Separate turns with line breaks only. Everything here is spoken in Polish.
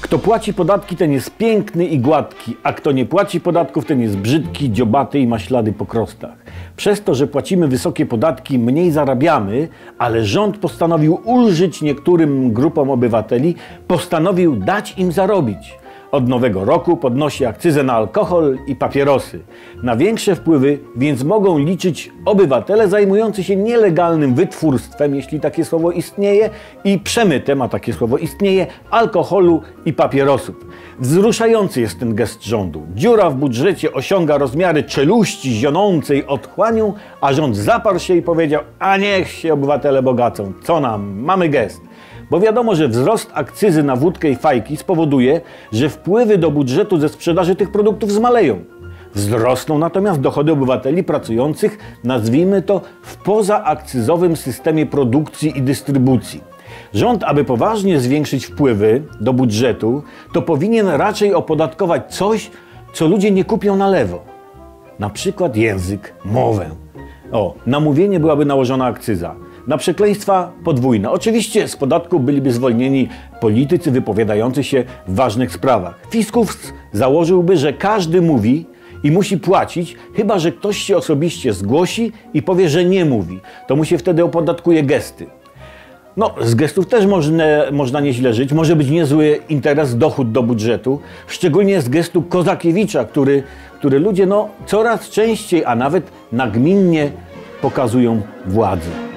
Kto płaci podatki, ten jest piękny i gładki, a kto nie płaci podatków, ten jest brzydki, dziobaty i ma ślady po krostach. Przez to, że płacimy wysokie podatki, mniej zarabiamy, ale rząd postanowił ulżyć niektórym grupom obywateli, postanowił dać im zarobić. Od nowego roku podnosi akcyzę na alkohol i papierosy. Na większe wpływy więc mogą liczyć obywatele zajmujący się nielegalnym wytwórstwem, jeśli takie słowo istnieje, i przemytem, a takie słowo istnieje, alkoholu i papierosów. Wzruszający jest ten gest rządu. Dziura w budżecie osiąga rozmiary czeluści zionącej otchłanią, a rząd zaparł się i powiedział: a niech się obywatele bogacą, co nam, mamy gest. Bo wiadomo, że wzrost akcyzy na wódkę i fajki spowoduje, że wpływy do budżetu ze sprzedaży tych produktów zmaleją. Wzrosną natomiast dochody obywateli pracujących, nazwijmy to, w pozaakcyzowym systemie produkcji i dystrybucji. Rząd, aby poważnie zwiększyć wpływy do budżetu, to powinien raczej opodatkować coś, co ludzie nie kupią na lewo. Na przykład język, mowę. Na mówienie byłaby nałożona akcyza. Na przekleństwa podwójna. Oczywiście z podatku byliby zwolnieni politycy wypowiadający się w ważnych sprawach. Fiskus założyłby, że każdy mówi i musi płacić, chyba że ktoś się osobiście zgłosi i powie, że nie mówi. To mu się wtedy opodatkuje gesty. Z gestów też można nieźle żyć. Może być niezły interes, dochód do budżetu. Szczególnie z gestu Kozakiewicza, który ludzie coraz częściej, a nawet nagminnie pokazują władzy.